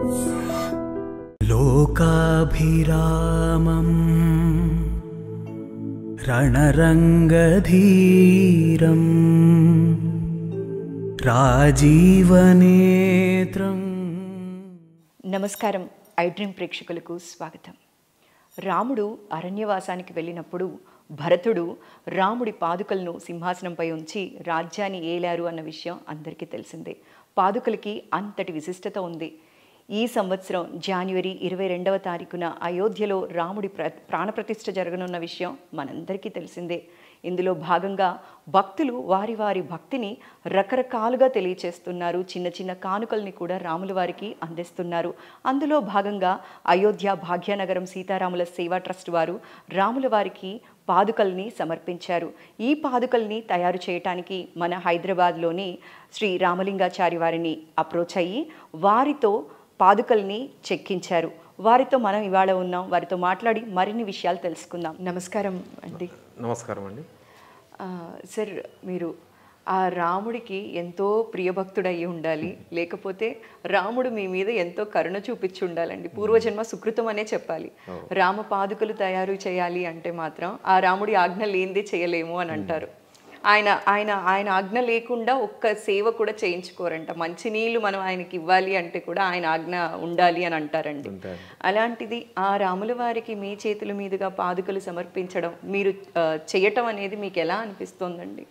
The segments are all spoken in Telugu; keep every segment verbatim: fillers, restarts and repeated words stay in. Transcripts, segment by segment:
లోకాభిరామం రణరంగధీరం రాజీవనేత్రం. నమస్కారం. ఐ డ్రీమ్ ప్రేక్షకులకు స్వాగతం. రాముడు అరణ్యవాసానికి వెళ్ళినప్పుడు భరతుడు రాముడి పాదుకలను సింహాసనంపై ఉంచి రాజ్యాన్ని ఏలారు అన్న విషయం అందరికీ తెలిసిందే. పాదుకలకి అంతటి విశిష్టత ఉంది. ఈ సంవత్సరం జనవరి ఇరవై రెండవ తారీఖున అయోధ్యలో రాముడి ప్ర ప్రాణప్రతిష్ఠ జరగనున్న విషయం మనందరికీ తెలిసిందే. ఇందులో భాగంగా భక్తులు వారి వారి భక్తిని రకరకాలుగా తెలియచేస్తున్నారు. చిన్న చిన్న కానుకల్ని కూడా రాముల వారికి అందిస్తున్నారు. అందులో భాగంగా అయోధ్య భాగ్యనగరం సీతారాముల సేవా ట్రస్ట్ వారు రాముల వారికి పాదుకల్ని సమర్పించారు. ఈ పాదుకల్ని తయారు చేయటానికి మన హైదరాబాద్లోని శ్రీ రామలింగాచారి వారిని అప్రోచ్ అయ్యి వారితో పాదుకల్ని చెక్కించారు. వారితో మనం ఇవాళ ఉన్నాం. వారితో మాట్లాడి మరిన్ని విషయాలు తెలుసుకుందాం. నమస్కారం అండి. నమస్కారం అండి. సార్, మీరు ఆ రాముడికి ఎంతో ప్రియభక్తుడయ్యి ఉండాలి, లేకపోతే రాముడు మీ మీద ఎంతో కరుణ చూపించి ఉండాలండి. పూర్వజన్మ సుకృతం అనే చెప్పాలి. రామ పాదుకలు తయారు చేయాలి అంటే మాత్రం ఆ రాముడి ఆజ్ఞ లేనిదే చేయలేము అని అంటారు. ఆయన ఆయన ఆయన ఆజ్ఞ లేకుండా ఒక్క సేవ కూడా చేయించుకోరంట. మంచినీళ్ళు మనం ఆయనకి ఇవ్వాలి అంటే కూడా ఆయన ఆజ్ఞ ఉండాలి అని అంటారండి. అలాంటిది ఆ రాముల వారికి మీ చేతుల మీదుగా పాదుకలు సమర్పించడం, మీరు చేయటం అనేది మీకు ఎలా అనిపిస్తోందండి?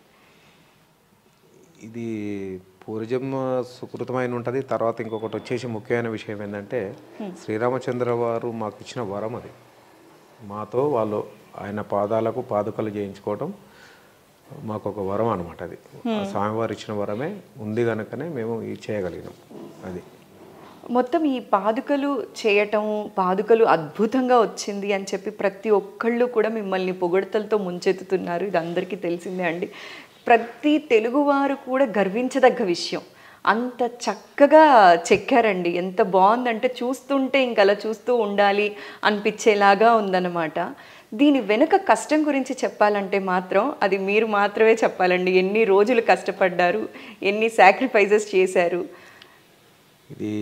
ఇది పూర్వజన్మ సుకృతమైన ఉంటుంది. తర్వాత ఇంకొకటి వచ్చేసి ముఖ్యమైన విషయం ఏంటంటే, శ్రీరామచంద్ర వారు మాకు ఇచ్చిన వరం అది. మాతో వాళ్ళు ఆయన పాదాలకు పాదుకలు చేయించుకోవడం మాకు ఒక వరం అనమాట. అది స్వామివారు ఇచ్చిన వరమే ఉంది కనుకనే మేము ఇది చేయగలిగినాం. అది మొత్తం ఈ పాదుకలు చేయటం, పాదుకలు అద్భుతంగా వచ్చింది అని చెప్పి ప్రతి ఒక్కళ్ళు కూడా మిమ్మల్ని పొగడ్తలతో ముంచెత్తుతున్నారు. ఇది అందరికీ తెలిసిందే అండి. ప్రతి తెలుగువారు కూడా గర్వించదగ్గ విషయం. అంత చక్కగా చెక్కారండి. ఎంత బాగుందంటే చూస్తుంటే ఇంక అలా చూస్తూ ఉండాలి అనిపించేలాగా ఉందన్నమాట. దీని వెనుక కష్టం గురించి చెప్పాలంటే మాత్రం అది మీరు మాత్రమే చెప్పాలండి. ఎన్ని రోజులు కష్టపడ్డారు, ఎన్ని సాక్రిఫైజెస్ చేశారు. ఇది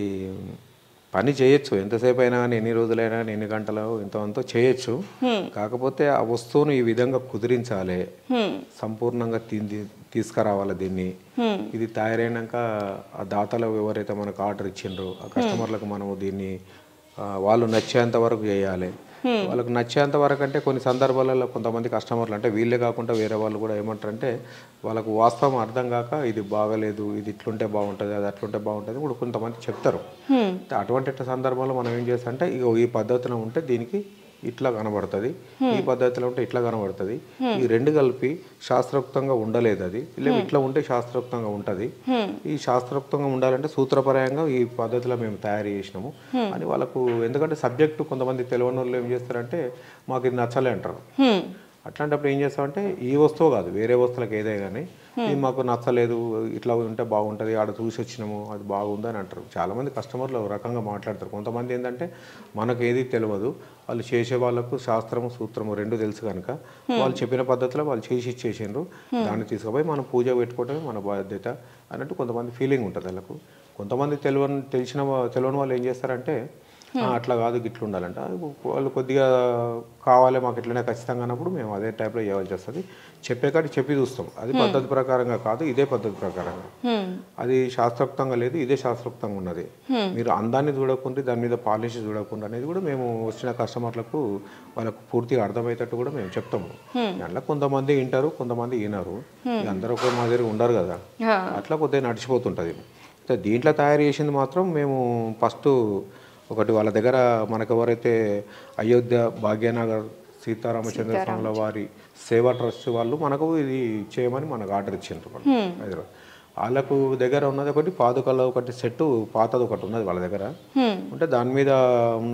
పని చేయొచ్చు, ఎంతసేపు అయినా కానీ, ఎన్ని రోజులైనా కానీ, ఎన్ని గంటలు ఎంతో చేయొచ్చు. కాకపోతే ఆ వస్తువును ఈ విధంగా కుదిరించాలి, సంపూర్ణంగా తీసుకురావాలి దీన్ని. ఇది తయారైనాక ఆ దాతలు ఎవరైతే మనకు ఆర్డర్ ఇచ్చిండ్రో ఆ కస్టమర్లకు మనము దీన్ని వాళ్ళు నచ్చేంత వరకు చేయాలి. వాళ్ళకు నచ్చేంత వరకు అంటే కొన్ని సందర్భాలలో కొంతమంది కస్టమర్లు అంటే వీళ్ళే కాకుండా వేరే వాళ్ళు కూడా ఏమంటారంటే, వాళ్ళకు వాస్తవం అర్థం కాక ఇది బాగలేదు, ఇది ఇట్లుంటే బాగుంటుంది, అది అట్లుంటే బాగుంటుంది కూడా కొంతమంది చెప్తారు. అటువంటి సందర్భంలో మనం ఏం చేస్తాం అంటే, ఇక ఈ పద్ధతిలో ఉంటే దీనికి ఇట్లా కనబడుతుంది, ఈ పద్ధతిలో ఉంటే ఇట్లా కనబడుతుంది, ఈ రెండు కలిపి శాస్త్రోక్తంగా ఉండలేదు, అది ఇలా ఇట్లా ఉంటే శాస్త్రోక్తంగా ఉంటుంది, ఈ శాస్త్రోక్తంగా ఉండాలంటే సూత్రపరంగా ఈ పద్ధతిలో మేము తయారు చేసినాము అని వాళ్ళకు. ఎందుకంటే సబ్జెక్టు కొంతమంది తెలియని వాళ్ళు ఏం చేస్తారంటే, మాకు ఇది నచ్చలే అంటారు. అట్లాంటప్పుడు ఏం చేస్తామంటే, ఈ వస్తువు కాదు వేరే వస్తువులకు ఏదే కానీ ఇది మాకు నచ్చలేదు, ఇట్లా ఉంటే బాగుంటుంది, ఆడ చూసి వచ్చినాము అది బాగుందని అంటారు. చాలామంది కస్టమర్లు రకంగా మాట్లాడతారు. కొంతమంది ఏంటంటే మనకు ఏది తెలియదు, వాళ్ళు చేసే వాళ్ళకు శాస్త్రము సూత్రము రెండు తెలుసు కనుక వాళ్ళు చెప్పిన పద్ధతిలో వాళ్ళు చేసి ఇచ్చేసిండ్రు, దాన్ని తీసుకుపోయి మనం పూజ పెట్టుకోవడమే మన బాధ్యత అన్నట్టు కొంతమంది ఫీలింగ్ ఉంటుంది వాళ్ళకు. కొంతమంది తెలియని తెలిసిన తెలియని వాళ్ళు ఏం చేస్తారంటే, అట్లా కాదు గిట్లు ఉండాలంట, వాళ్ళు కొద్దిగా కావాలి మాకు ఇట్లనే ఖచ్చితంగా అన్నప్పుడు మేము అదే టైప్లో చేయాల్సి వస్తుంది. చెప్పే కాడికి చెప్పి చూస్తాం. అది పద్ధతి ప్రకారంగా కాదు, ఇదే పద్ధతి ప్రకారంగా, అది శాస్త్రోక్తంగా లేదు, ఇదే శాస్త్రోక్తంగా ఉన్నది. మీరు అందాన్ని చూడకుండా దాని మీద పాలిష్ చూడకుండా అనేది కూడా మేము వచ్చిన కస్టమర్లకు వాళ్ళకు పూర్తిగా అర్థమయ్యేటట్టు కూడా మేము చెప్తాము. దాంట్లో కొంతమంది వింటారు, కొంతమంది వినరు. అందరూ ఒక మాదిరి ఉండరు కదా, అట్లా కొద్దిగా నడిచిపోతుంటుంది. దీంట్లో తయారు చేసింది మాత్రం మేము ఫస్ట్ ఒకటి వాళ్ళ దగ్గర మనకు ఎవరైతే అయోధ్య భాగ్యనగర్ సీతారామచంద్ర స్వాముల వారి సేవా ట్రస్ట్ వాళ్ళు మనకు ఇది చేయమని మనకు ఆర్డర్ ఇచ్చిండ్రు హైదరాబాద్. వాళ్ళకు దగ్గర ఉన్నది ఒకటి పాదుకల ఒకటి సెట్ పాతది ఒకటి ఉన్నది వాళ్ళ దగ్గర ఉంటే, దాని మీద ఉన్న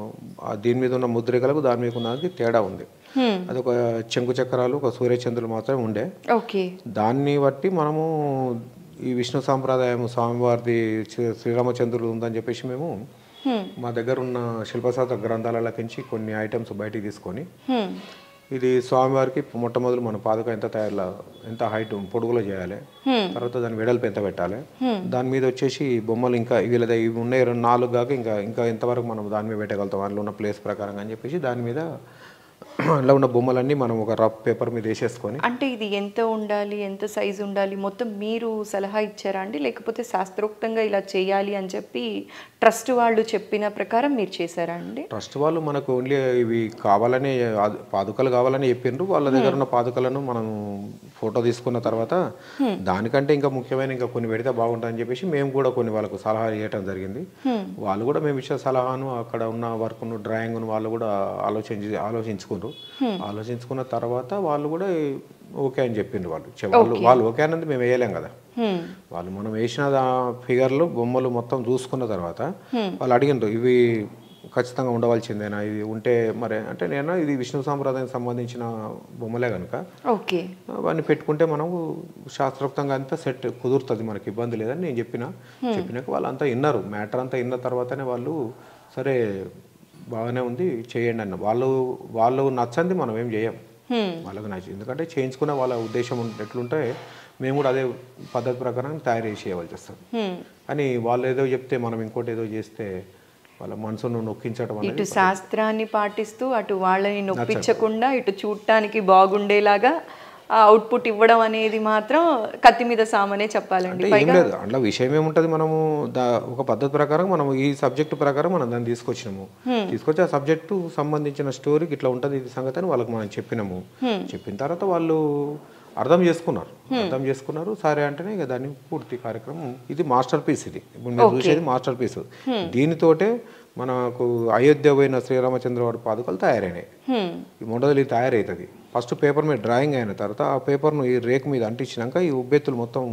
దీని మీద ఉన్న ముద్రికలకు దాని మీద ఉన్నది తేడా ఉంది. అది ఒక చెంకు చక్రాలు ఒక సూర్యచంద్రులు మాత్రమే ఉండే. దాన్ని బట్టి మనము ఈ విష్ణు సాంప్రదాయం స్వామివారిది శ్రీరామచంద్రుడు ఉందని చెప్పేసి మేము మా దగ్గర ఉన్న శిల్పశాస్త్ర గ్రంథాలలోకించి కొన్ని ఐటమ్స్ బయటికి తీసుకొని ఇది స్వామివారికి మొట్టమొదలు మన పాదుక ఎంత తయారు ఎంత హైట్ పొడుగులో చేయాలి, తర్వాత దాని వెడల్పు ఎంత పెట్టాలి, దాని మీద వచ్చేసి బొమ్మలు ఇంకా వీళ్ళ ఇవి ఉన్నాయి రెండు నాలుగు కాక ఇంకా ఇంకా ఎంతవరకు మనం దాని మీద పెట్టగలుగుతాం అందులో ఉన్న ప్లేస్ ప్రకారం అని చెప్పేసి దాని మీద అందులో ఉన్న బొమ్మలన్నీ మనం ఒక రఫ్ పేపర్ మీద వేసేసుకొని. అంటే ఇది ఎంత ఉండాలి, ఎంత సైజు ఉండాలి మొత్తం మీరు సలహా ఇచ్చారా అండి, లేకపోతే శాస్త్రోక్తంగా ఇలా చేయాలి అని చెప్పి ట్రస్ట్ వాళ్ళు చెప్పిన ప్రకారం మీరు చేశారా అండి? ట్రస్ట్ వాళ్ళు మనకు ఓన్లీ ఇవి కావాలని పాదుకలు కావాలని చెప్పిండ్రు. వాళ్ళ దగ్గర ఉన్న పాదుకలను మనం ఫోటో తీసుకున్న తర్వాత దానికంటే ఇంకా ముఖ్యమైన ఇంకా కొన్ని పెడితే బాగుంటుందని చెప్పేసి మేము కూడా కొన్ని వాళ్ళకు సలహా ఇవ్వటం జరిగింది. వాళ్ళు కూడా మేము ఇచ్చే సలహాను అక్కడ ఉన్న వర్క్ను డ్రాయింగ్ను వాళ్ళు కూడా ఆలోచించి ఆలోచించుకున్నారు. ఆలోచించుకున్న తర్వాత వాళ్ళు కూడా ఓకే అని చెప్పిండ్రు. వాళ్ళు వాళ్ళు వాళ్ళు ఓకే అన్నది మేము వేయలేం కదా, వాళ్ళు మనం వేసిన ఫిగర్లు బొమ్మలు మొత్తం చూసుకున్న తర్వాత వాళ్ళు అడిగిండ్రు ఇవి ఖచ్చితంగా ఉండవలసిందేనా, ఇది ఉంటే మరి అంటే నేను ఇది విష్ణు సాంప్రదాయానికి సంబంధించిన బొమ్మలే కనుక ఓకే అవన్నీ పెట్టుకుంటే మనం శాస్త్రోక్తంగా అంతా సెట్ కుదురుతుంది, మనకి ఇబ్బంది లేదని నేను చెప్పిన. చెప్పినాక వాళ్ళంతా విన్నారు. మ్యాటర్ అంతా విన్న తర్వాతనే వాళ్ళు సరే బాగానే ఉంది చేయండి అన్న. వాళ్ళు వాళ్ళు నచ్చంది మనం ఏం చేయం, వాళ్ళకి నచ్చి ఎందుకంటే చేయించుకున్న వాళ్ళ ఉద్దేశం ఎట్లుంటే మేము కూడా అదే పద్ధతి ప్రకారం తయారు చేసి ఇవ్వాల్సి వస్తుంది. అని వాళ్ళు ఏదో చెప్తే మనం ఇంకోటి ఏదో చేస్తే వాళ్ళ మనసును నొక్కించడం అనేది ఇటు శాస్త్రాన్ని పాటిస్తూ అటు వాళ్ళని నొప్పించకుండా ఇటు చూడటానికి బాగుండేలాగా అవుట్పుట్ ఇవ్వడం అనేది మాత్రం కత్తి మీద సామనే చెప్పాలండి. ఏం లేదు అందులో విషయం ఏముంటుంది, మనము దా ఒక పద్ధతి ప్రకారం మనం ఈ సబ్జెక్టు ప్రకారం మనం దాన్ని తీసుకొచ్చినాము. తీసుకొచ్చి ఆ సబ్జెక్టు సంబంధించిన స్టోరీకి ఇట్లా ఉంటుంది ఇది సంగతి అని వాళ్ళకి మనం చెప్పినాము. చెప్పిన తర్వాత వాళ్ళు అర్థం చేసుకున్నారు అర్థం చేసుకున్నారు సరే అంటేనే ఇక దాన్ని పూర్తి కార్యక్రమం. ఇది మాస్టర్ పీస్, ఇది ఇప్పుడు మీరు చూసేది మాస్టర్ పీస్. దీనితోటే మనకు అయోధ్య పోయిన శ్రీరామచంద్ర వారి పాదుకలు తయారైనాయి. ఈ మొదలు తయారవుతుంది. ఫస్ట్ పేపర్ మీద డ్రాయింగ్ అయిన తర్వాత ఆ పేపర్ను ఈ రేక్ మీద అంటించినాక ఈ ఉబ్బెత్తులు మొత్తం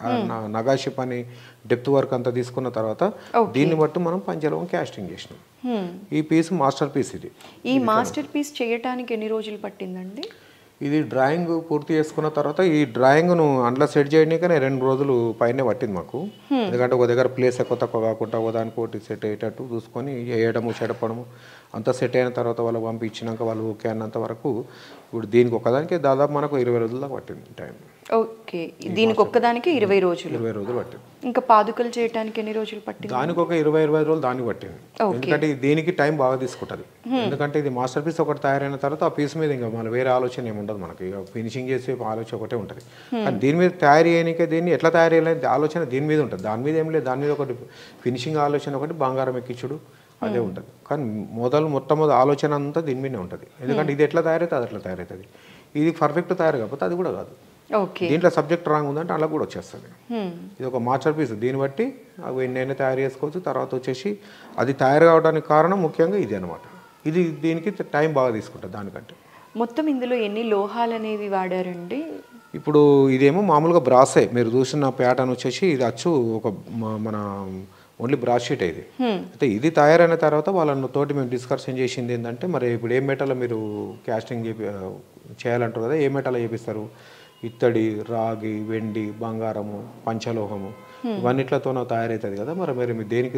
నగాషిప్ అని డెప్త్ వర్క్ అంతా తీసుకున్న తర్వాత దీన్ని బట్టి మనం పంచలోహం క్యాస్టింగ్ చేసినాం. ఈ పీస్ మాస్టర్ పీస్. ఇది ఈ మాస్టర్ పీస్ చేయడానికి ఎన్ని రోజులు పట్టిందండి? ఇది డ్రాయింగ్ పూర్తి చేసుకున్న తర్వాత ఈ డ్రాయింగ్ను అందులో సెట్ చేయడానికనే రెండు రోజులు పైనే పట్టింది మాకు. ఎందుకంటే ఒక దగ్గర ప్లేస్ ఎక్కువ తక్కువ కాకుండా ఒకదానికి ఒకటి సెట్ అయ్యేటట్టు చూసుకొని వేయడము చెడపడము అంతా సెట్ అయిన తర్వాత వాళ్ళకి పంపించినాక వాళ్ళు ఓకే అన్నంత వరకు ఇప్పుడు దీనికి ఒక్కదానికి దాదాపు మనకు ఇరవై రోజుల దాకా పట్టింది టైం. ఓకే, దీనికి ఒక్కదానికి ఇరవై రోజులు ఇరవై రోజులు పట్టింది. ఇంకా పాదుకలు చేయడానికి ఎన్ని రోజులు పట్టింది? దానికి ఒక ఇరవై ఇరవై రోజులు దానికి పట్టింది. ఎందుకంటే దీనికి టైం బాగా తీసుకుంటుంది. ఎందుకంటే ఇది మాస్టర్ పీస్ ఒకటి తయారైన తర్వాత ఆ పీస్ మీద ఇంకా మన వేరే ఆలోచన ఏమి ఉండదు మనకి. ఇక ఫినిషింగ్ చేసే ఆలోచన ఒకటే ఉంటుంది. కానీ దీని మీద తయారు చేయడానికే దీన్ని ఎట్లా తయారు చేయాలని ఆలోచన దీని మీద ఉంటుంది. దాని మీద ఏం లేదు, దాని మీద ఒకటి ఫినిషింగ్ ఆలోచన ఒకటి బంగారం ఎక్కించుడు అదే ఉంటుంది. కానీ మొదలు మొట్టమొదటి ఆలోచన అంతా దీని మీదనే ఉంటుంది. ఎందుకంటే ఇది ఎట్లా తయారైతే అది అట్లా తయారవుతుంది. ఇది పర్ఫెక్ట్ తయారు కాకపోతే అది కూడా కాదు. దీంట్లో సబ్జెక్ట్ రాంగ్ ఉందంటే అలా కూడా వచ్చేస్తుంది. ఇది ఒక మాస్టర్ పీస్. దీన్ని బట్టి అవి నేనే తయారు చేసుకోవచ్చు. తర్వాత వచ్చేసి అది తయారు కావడానికి కారణం ముఖ్యంగా ఇది అనమాట. ఇది దీనికి టైం బాగా తీసుకుంటుంది దానికంటే. మొత్తం ఇందులో ఎన్ని లోహాలు అనేవి వాడారండి? ఇప్పుడు ఇదేమో మామూలుగా బ్రాసే. మీరు చూసిన ప్యాటర్న్ వచ్చేసి ఇది అచ్చు ఒక మన ఓన్లీ బ్రాస్ షీట్ ఇది. అయితే ఇది తయారైన తర్వాత వాళ్ళ తోటి మేము డిస్కషన్ చేసింది ఏంటంటే మరి ఇప్పుడు ఏ మెటల్ మీరు క్యాస్టింగ్ చేపి చేయాలంటారు కదా, ఏ మెటల్ చేపిస్తారు? ఇత్తడి, రాగి, వెండి, బంగారము, పంచలోహము ఇవన్నిట్లతో తయారవుతుంది కదా. మరి మీరు మీరు దేనికి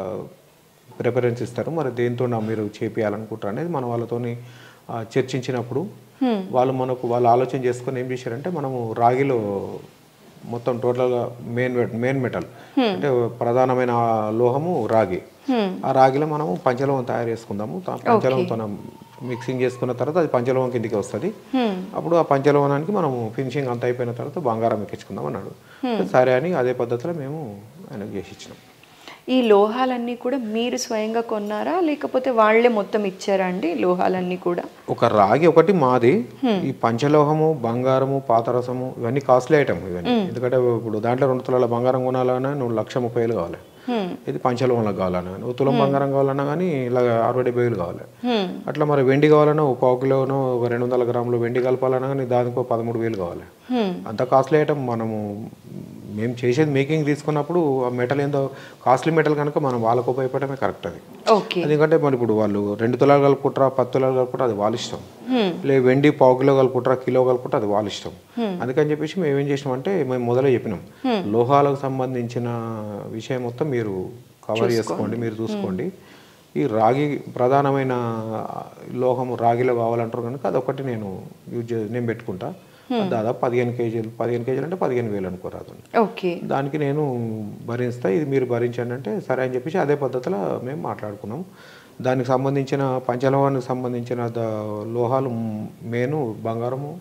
ప్రిఫరెన్స్ ఇస్తారు, మరి దేనితో మీరు చేపియాలనుకుంటారు అనేది మనం వాళ్ళతోని చర్చించినప్పుడు వాళ్ళు మనకు వాళ్ళు ఆలోచన చేసుకొని ఏం చేశారంటే మనము రాగిలో మొత్తం టోటల్గా మెయిన్ మెయిన్ మెటల్ అంటే ప్రధానమైన లోహము రాగి. ఆ రాగిలో మనము పంచలోహం తయారు చేసుకుందాము. పంచలోహంతో మిక్సింగ్ చేసుకున్న తర్వాత అది పంచలోహం కిందికి వస్తుంది. అప్పుడు ఆ పంచలోహానికి మనము ఫినిషింగ్ అంతా అయిపోయిన తర్వాత బంగారం ఎక్కించుకుందాం అన్నాడు. సరే అని అదే పద్ధతిలో మేము ఆయనకు చేసి ఇచ్చినాం. ఈ లోహాలన్నీ కూడా మీరు స్వయంగా కొన్నారా లేకపోతే వాళ్ళే మొత్తం ఇచ్చారా అండి? లోహాలన్నీ కూడా ఒక రాగి ఒకటి మాది. ఈ పంచలోహము, బంగారము, పాతరసము ఇవన్నీ కాస్ట్లీ ఐటమ్ ఇవన్నీ. ఎందుకంటే ఇప్పుడు దాంట్లో రెండు తులాల బంగారం కొనాలన్నా నువ్వు లక్ష ముప్పై వేలు కావాలి. ఇది పంచలోహంలో కావాలన్నా నువ్వు తులం బంగారం కావాలన్నా కానీ ఇలా అరవై డెబ్బై వేలు కావాలి. అట్లా మరి వెండి కావాలన్నా ఒక పావు కిలోనో ఒక రెండు వందల గ్రాములు వెండి కలపాలన్నా కానీ దానికి పదమూడు వేలు కావాలి. అంత కాస్ట్లీ ఐటమ్ మనము మేము చేసేది మేకింగ్ తీసుకున్నప్పుడు ఆ మెటల్ ఏందో కాస్ట్లీ మెటల్ కనుక మనం వాళ్ళకు ఉపయోగపడమే కరెక్ట్. అది ఎందుకంటే మరి ఇప్పుడు వాళ్ళు రెండు తులాలు కలుపుకుంటారా పది తులాలు కలుపుకుంటారా అది వాళ్ళ ఇష్టం. లే వెండి పావు కిలో కలుపుకుంటారా కిలో కలుపుకుంటారా అది వాళ్ళ ఇష్టం. అందుకని చెప్పేసి మేము ఏం చేసినాం అంటే మేము మొదలే చెప్పినాం లోహాలకు సంబంధించిన విషయం మొత్తం మీరు కవర్ చేసుకోండి, మీరు చూసుకోండి. ఈ రాగి ప్రధానమైన లోహము రాగిలో కావాలంటారు కనుక అదొకటి నేను యూజ్ చే నేను పెట్టుకుంటా. దాదాపు పదిహేను కేజీలు పదిహేను కేజీలు అంటే పదిహేను వేలు అనుకోరాదు. ఓకే, దానికి నేను భరిస్తా, ఇది మీరు భరించండి అంటే సరే అని చెప్పేసి అదే పద్ధతిలో మేము మాట్లాడుకున్నాం. దానికి సంబంధించిన పంచలోహానికి సంబంధించిన ద లోహాలు మేను బంగారము,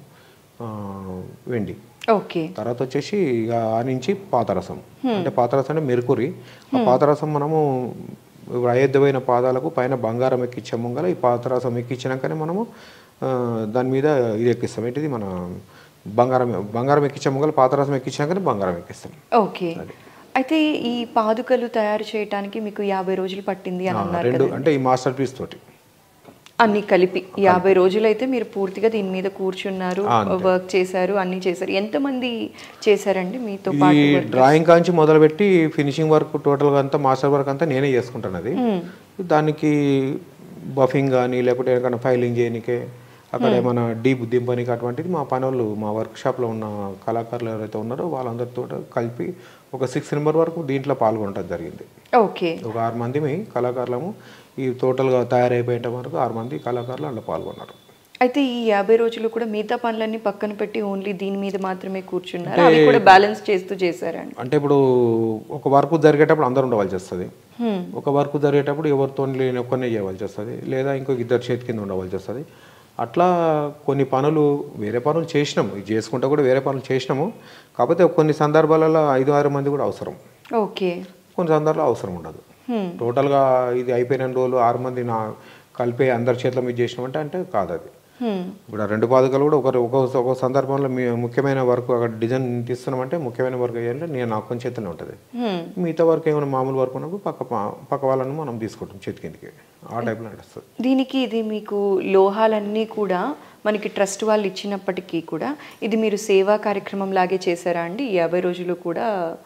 వెండి. ఓకే, తర్వాత వచ్చేసి ఇక ఆ నుంచి పాతరసం, అంటే పాతరసం అంటే మెరుకురి. ఆ పాతరసం మనము అయోధ్యమైన పాదాలకు పైన బంగారం ఎక్కించాము గల ఈ పాతరసం ఎక్కించినాకనే మనము దాని మీద ఇది ఎక్కిస్తాం. ఏంటిది మన బంగారం బంగారం ఎక్కించాము గల పాతరసం ఎక్కించాకనే బంగారం ఎక్కిస్తాం. ఓకే. అయితే ఈ పాదుకలు తయారు చేయడానికి మీకు యాభై రోజులు పట్టింది అని అన్నారు రెండు, అంటే ఈ మాస్టర్ పీస్ తోటి అన్ని కలిపి యాభై రోజులు అయితే మీరు పూర్తిగా దీని మీద కూర్చున్నారు, వర్క్ చేశారు, అన్ని చేశారు. ఎంతమంది చేశారండి మీతో పాటు? డ్రాయింగ్ కాంచి మొదలుపెట్టి ఫినిషింగ్ వర్క్ టోటల్గా అంతా మాస్టర్ వర్క్ అంతా నేనే చేసుకుంటాను. అది దానికి బఫింగ్ కానీ లేకపోతే ఏమైనా ఫైలింగ్ చేయనికే అక్కడ ఏమైనా డీప్ దింపనికి అటువంటిది మా పని వాళ్ళు మా వర్క్షాప్లో ఉన్న కళాకారులు ఎవరైతే ఉన్నారో వాళ్ళందరితో కలిపి ఒక సిక్స్ నెంబర్ వరకు దీంట్లో పాల్గొనడం జరిగింది. ఓకే, ఒక ఆరు మంది మీ కళాకారులము ఈ టోటల్గా తయారైపోయేట వరకు ఆరు మంది కళాకారులు అందులో పాల్గొన్నారు. అయితే ఈ యాభై రోజులు కూడా మిగతా పనులన్నీ పక్కన పెట్టి ఓన్లీ దీని మీద మాత్రమే కూర్చున్నారు, అవి కూడా బ్యాలెన్స్ చేస్తూ చేశారండి? అంటే ఇప్పుడు ఒక వర్క్ జరిగేటప్పుడు అందరూ ఉండవలసి వస్తుంది, ఒక వర్క్ జరిగేటప్పుడు ఎవరితో లేని ఒక్కనే చేయవలసి వస్తుంది, లేదా ఇంకొక ఇద్దరు చేతి కింద ఉండవలసి వస్తుంది. అట్లా కొన్ని పనులు వేరే పనులు చేసినాము, ఇది చేసుకుంటా కూడా వేరే పనులు చేసినాము. కాకపోతే కొన్ని సందర్భాలలో ఐదు ఆరు మంది కూడా అవసరం. ఓకే, కొన్ని సందర్భాల్లో అవసరం ఉండదు. టోటల్గా ఇది అయిపోయిన రోజులు ఆరు మంది నా కలిపి అందరి చేతిలో మీద చేసినామంటే అంటే కాదు అది. ఇప్పుడు రెండు పాదుకలు కూడా ఒకరు ఒక ఒక సందర్భంలో మీ ముఖ్యమైన వర్క్ అక్కడ డిజైన్ తీస్తున్నామంటే ముఖ్యమైన వర్క్ అయ్యాలంటే నేను నా కొంచెం చేతనే ఉంటుంది. మిగతా వర్క్ ఏమైనా మామూలు వర్క్ ఉన్నప్పుడు పక్క పక్క వాళ్ళని మనం తీసుకుంటాం చేతి కిందకి, ఆ టైప్లో నడుస్తుంది. దీనికి ఇది మీకు లోహాలన్నీ కూడా మనకి ట్రస్ట్ వాళ్ళు ఇచ్చినప్పటికీ కూడా ఇది మీరు సేవా కార్యక్రమం లాగే చేశారా అండి? యాభై రోజులు కూడా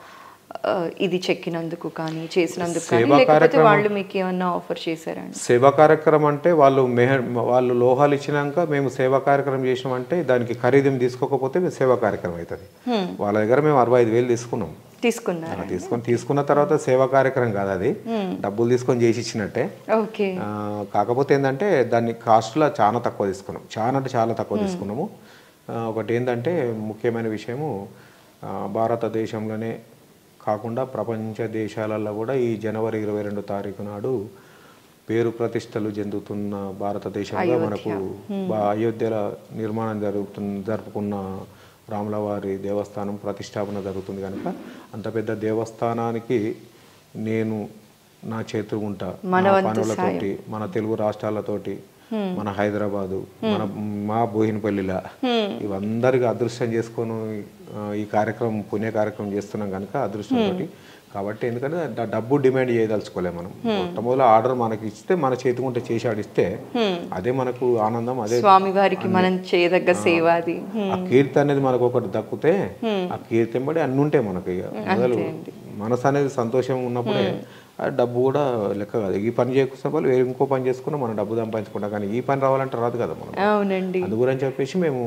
ఇది చెక్కినందుకు కానీ చేసినందుకు కానీ, లేకపోతే వాళ్ళు మీకు ఏమన్నా ఆఫర్ చేశారండి? సేవా కార్యక్రమం అంటే వాళ్ళు మెహ వాళ్ళు లోహాలు ఇచ్చినాక మేము సేవా కార్యక్రమం చేసినామంటే దానికి ఖరీదు తీసుకోకపోతే సేవా కార్యక్రమం అవుతుంది. వాళ్ళ దగ్గర మేము అరవై ఐదు వేలు తీసుకున్నాం. తీసుకున్నారు? తీసుకొని తీసుకున్న తర్వాత సేవా కార్యక్రమం కాదు అది, డబ్బులు తీసుకొని చేసి ఇచ్చినట్టే. ఓకే. కాకపోతే ఏంటంటే దాన్ని కాస్ట్లో చాలా తక్కువ తీసుకున్నాం, చాలా అంటే చాలా తక్కువ తీసుకున్నాము. ఒకటి ఏంటంటే ముఖ్యమైన విషయము, భారతదేశంలోనే కాకుండా ప్రపంచ దేశాలలో కూడా ఈ జనవరి ఇరవై రెండు తారీఖు నాడు పేరు ప్రతిష్టలు చెందుతున్న భారతదేశంలో మనకు అయోధ్యల నిర్మాణం జరుగుతున్న జరుపుకున్న రాములవారి దేవస్థానం ప్రతిష్టాపన జరుగుతుంది కనుక అంత పెద్ద దేవస్థానానికి నేను నా చేతుకుంటా మన పనులతోటి, మన తెలుగు రాష్ట్రాలతోటి, మన హైదరాబాదు, మన మా బోయినపల్లిలా ఇవందరికీ అదృష్టం చేసుకొని ఈ కార్యక్రమం పుణ్య కార్యక్రమం చేస్తున్నాం కనుక అదృష్టంతో. కాబట్టి ఎందుకంటే డబ్బు డిమాండ్ చేయదలుచుకోలేము మనం. మొట్టమొదటి ఆర్డర్ మనకి ఇస్తే మన చేతికుంటే చేసి ఆడిస్తే అదే మనకు ఆనందం, అదే స్వామివారికి మనం చేయదగ్గ సేవ. అది ఆ కీర్తి అనేది మనకు ఒకటి దక్కుతే ఆ కీర్తి ఎంబడి అన్ని ఉంటాయి మనకి. మొదలు మనసు అనేది సంతోషం ఉన్నప్పుడే డబ్బు కూడా లెక్క కాదు. ఈ పని చేసుకున్న వాళ్ళు వేరే ఇంకో పని చేసుకున్నా మనం డబ్బు సంపాదించుకుంటాం, కానీ ఈ పని రావాలంటే రాదు కదా మనం. అవునండి. అందు గురించి చెప్పేసి మేము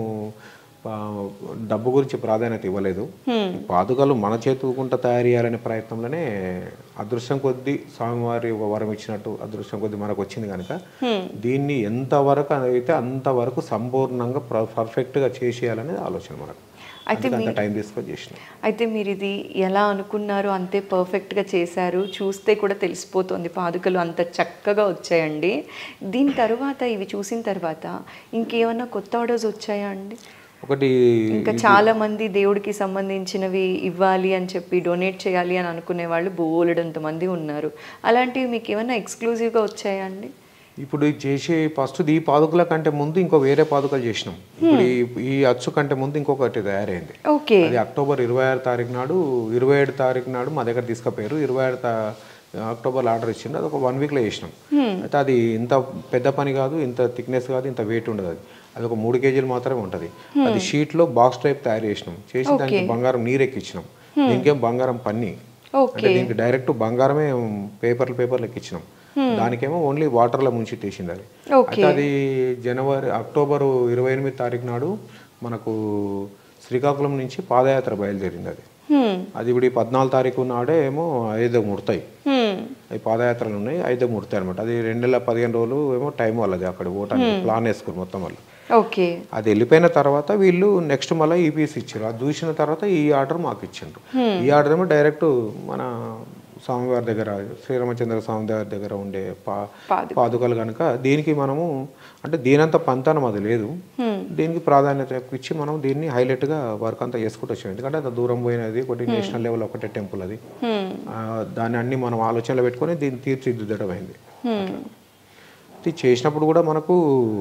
డబ్బు గురించి ప్రాధాన్యత ఇవ్వలేదు. పాదుకలు మన చేతుకుంట తయారు చేయాలనే ప్రయత్నంలోనే అదృష్టం కొద్దీ స్వామివారి ఒక వరం ఇచ్చినట్టు అదృష్టం కొద్దీ మనకు వచ్చింది కనుక దీన్ని ఎంతవరకు అయితే అంతవరకు సంపూర్ణంగా పర్ఫెక్ట్గా చేసేయాలనేది ఆలోచన మనకు. అయితే టైం తీసుకొని చేసిన అయితే మీరు ఇది ఎలా అనుకున్నారో అంతే పర్ఫెక్ట్గా చేశారు. చూస్తే కూడా తెలిసిపోతుంది పాదుకలు అంత చక్కగా వచ్చాయండి. దీని తర్వాత ఇవి చూసిన తర్వాత ఇంకేమన్నా కొత్త ఆర్డర్స్ వచ్చాయా అండి? ఒకటి ఇంకా చాలా మంది దేవుడికి సంబంధించినవి ఇవ్వాలి అని చెప్పి డొనేట్ చేయాలి అని అనుకునే వాళ్ళు బోలెడంత మంది ఉన్నారు. అలాంటివి మీకు ఏమైనా ఎక్స్క్లూజివ్గా వచ్చాయా అండి? ఇప్పుడు చేసే ఫస్ట్ ఈ పాదుకల కంటే ముందు ఇంకో వేరే పాదుకలు చేసినాం. ఇప్పుడు ఈ అచ్చు కంటే ముందు ఇంకొకటి తయారైంది. ఓకే. అది అక్టోబర్ ఇరవై ఆరు తారీఖు నాడు ఇరవై ఏడు తారీఖు నాడు మా దగ్గర తీసుకుపోయారు. ఇరవై ఆరు అక్టోబర్లో ఆర్డర్ ఇచ్చిండు. అది ఒక వన్ వీక్లో చేసినాం. అయితే అది ఇంత పెద్ద పని కాదు, ఇంత థిక్నెస్ కాదు, ఇంత వెయిట్ ఉండదు. అది అది ఒక మూడు కేజీలు మాత్రమే ఉంటుంది. అది షీట్లో బాక్స్ టైప్ తయారు చేసినాం. చేసి దానికి బంగారం నీరెక్కిచ్చినాం. దీనికేం బంగారం పన్ని, అంటే దీనికి డైరెక్ట్ బంగారమే పేపర్లు పేపర్లు ఎక్కిచ్చినాం. దానికేమో ఓన్లీ వాటర్లో ముంచి తీసింది. అది అయితే అది జనవరి అక్టోబరు ఇరవై ఎనిమిది తారీఖు నాడు మనకు శ్రీకాకుళం నుంచి పాదయాత్ర బయలుదేరింది. అది అది ఇప్పుడు ఈ పద్నాలుగు తారీఖు నాడే ఏమో ఐదు ముడతాయి. అవి పాదయాత్రలు ఉన్నాయి ఐదో మూర్తి అనమాట. అది రెండు నెలల పదిహేను రోజులు ఏమో టైం వాళ్ళది అక్కడ పోవటానికి ప్లాన్ వేసుకుని మొత్తం వాళ్ళు. ఓకే. అది వెళ్ళిపోయిన తర్వాత వీళ్ళు నెక్స్ట్ మళ్ళీ ఈపీఎస్ ఇచ్చారు. అది చూసిన తర్వాత ఈ ఆర్డర్ మాకు ఇచ్చిండ్రు. ఈ ఆర్డర్ ఏమో డైరెక్ట్ మన స్వామివారి దగ్గర శ్రీరామచంద్ర స్వామి వారి దగ్గర ఉండే పా పాదుకలు కనుక దీనికి మనము అంటే దీనంత పంతనం అది లేదు, దీనికి ప్రాధాన్యత ఇచ్చి మనం దీన్ని హైలైట్గా వర్క్ అంతా చేసుకుంటూ వచ్చాం. ఎందుకంటే అంత దూరం పోయినది ఒకటి నేషనల్ లెవెల్ ఒకటే టెంపుల్ అది, దాన్ని అన్ని మనం ఆలోచనలో పెట్టుకొని దీన్ని తీర్చిదిద్దడం అయింది. ఇది చేసినప్పుడు కూడా మనకు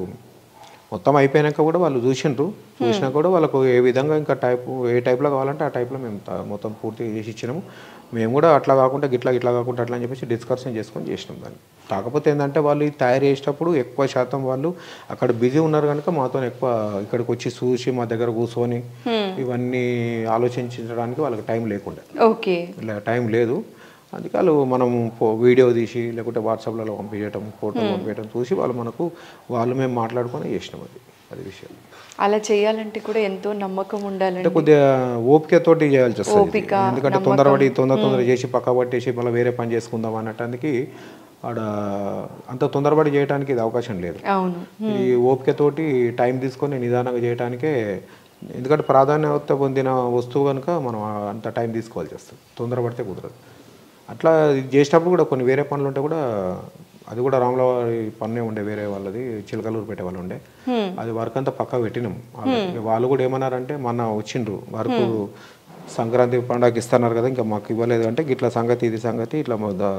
మొత్తం అయిపోయాక కూడా వాళ్ళు చూసిండ్రు, చూసినా కూడా వాళ్ళకు ఏ విధంగా ఇంకా టైప్ ఏ టైప్లో కావాలంటే ఆ టైప్లో మేము మొత్తం పూర్తిగా చేసి ఇచ్చినాము. మేము కూడా అట్లా కాకుండా గిట్లా ఇట్లా కాకుండా అట్లా అని చెప్పేసి డిస్కషన్ చేసుకొని చేసినాం దాన్ని. కాకపోతే ఏంటంటే వాళ్ళు ఇది తయారు చేసేటప్పుడు ఎక్కువ శాతం వాళ్ళు అక్కడ బిజీ ఉన్నారు కనుక మాతో ఎక్కువ ఇక్కడికి వచ్చి చూసి మా దగ్గర కూర్చొని ఇవన్నీ ఆలోచించడానికి వాళ్ళకి టైం లేకుండా, ఓకే ఇలా టైం లేదు. అందుకే వాళ్ళు మనం వీడియో తీసి లేకుంటే వాట్సాప్లలో పంపించడం, ఫోటోలు పంపించడం చూసి వాళ్ళు మనకు వాళ్ళు మేము మాట్లాడుకొని చేసినాం. అది అది విషయం. అలా చేయాలంటే కూడా ఎంతో నమ్మకం ఉండాలంటే అంటే కొద్దిగా ఓపికతోటి చేయాల్సి వస్తుంది. ఎందుకంటే తొందరపడి తొందర తొందర చేసి పక్క పట్టేసి మళ్ళీ వేరే పని చేసుకుందాం అన్నటానికి ఆడ అంత తొందరపడి చేయడానికి ఇది అవకాశం లేదు. అవును. ఈ ఓపికతోటి టైం తీసుకొని నిదానంగా చేయడానికే, ఎందుకంటే ప్రాధాన్యత పొందిన వస్తువు కనుక మనం అంత టైం తీసుకోవాల్సి వస్తుంది, తొందరపడితే కుదరదు. అట్లా చేసేటప్పుడు కూడా కొన్ని వేరే పనులు ఉంటే కూడా అది కూడా రాముల వారి పన్నే ఉండే, వేరే వాళ్ళది చిలకలూరు పెట్టే వాళ్ళు ఉండే, అది వర్క్ అంతా పక్కా పెట్టినాం. వాళ్ళు కూడా ఏమన్నారంటే మొన్న వచ్చిండ్రు వర్క్ సంక్రాంతి పండుగకి ఇస్తున్నారు కదా ఇంకా మాకు ఇవ్వలేదు అంటే ఇట్లా సంగతి ఇది సంగతి ఇట్లా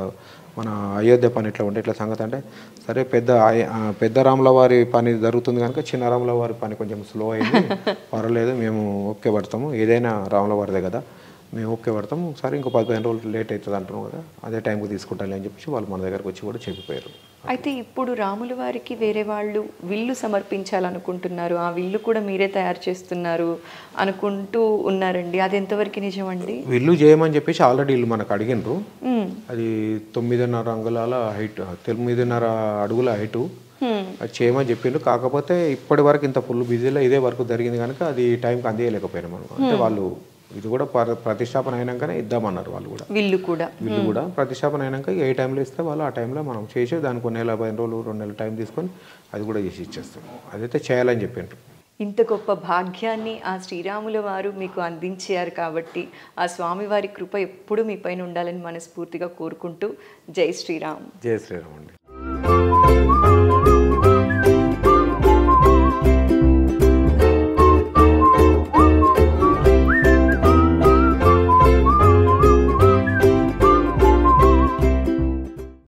మన అయోధ్య పని ఇట్లా ఉంటే ఇట్లా సంగతి అంటే సరే పెద్ద పెద్ద రాముల వారి పని జరుగుతుంది కనుక చిన్న రాముల వారి పని కొంచెం స్లో అయింది, పర్వాలేదు మేము ఓకే పడతాము, ఏదైనా రాముల వారిదే కదా మేము ఓకే పడతాము, సరే ఇంకో పదిహేను రోజులు లేట్ అవుతుంది అంటున్నాం కదా అదే టైంకి తీసుకుంటాను అని చెప్పేసి వాళ్ళు మన దగ్గరకు వచ్చి కూడా చెప్పిపోయారు. అయితే ఇప్పుడు రాముల వారికి వేరే వాళ్ళు విల్లు సమర్పించాలనుకుంటున్నారు, ఆ విల్లు కూడా మీరే తయారు చేస్తున్నారు అనుకుంటూ ఉన్నారండి, అది ఎంతవరకు నిజమండి? విల్లు చేయమని చెప్పేసి ఆల్రెడీ వీళ్ళు మనకు అడిగినరు. అది తొమ్మిదిన్నర అంగుళాల హైట్, తొమ్మిదిన్నర అడుగుల హైటు అది చేయమని చెప్పిండ్రు. కాకపోతే ఇప్పటి వరకు ఇంత ఫుల్ బిజీలో ఇదే వరకు జరిగింది కనుక అది టైంకి అందేయలేకపోయినాం మనం. అంటే వాళ్ళు ఇది కూడా ప్రతిష్టాపన అయినాకనే ఇద్దామన్నారు వాళ్ళు కూడా, విల్లు కూడా విల్లు కూడా ప్రతిష్టాపన అయినాక ఏ టైంలో ఇస్తే వాళ్ళు ఆ టైంలో మనం చేసి దానికి కొన్ని నెల పదిహేను రోజులు రెండు నెలలు టైం తీసుకొని అది కూడా చేసి ఇచ్చేస్తాం. అదైతే చేయాలని చెప్పిండ్రు. ఇంత గొప్ప భాగ్యాన్ని ఆ శ్రీరాముల వారు మీకు అందించారు కాబట్టి ఆ స్వామివారి కృప ఎప్పుడు మీ పైన ఉండాలని మనస్ఫూర్తిగా కోరుకుంటూ జై శ్రీరామ్. జై శ్రీరామ్ అండి.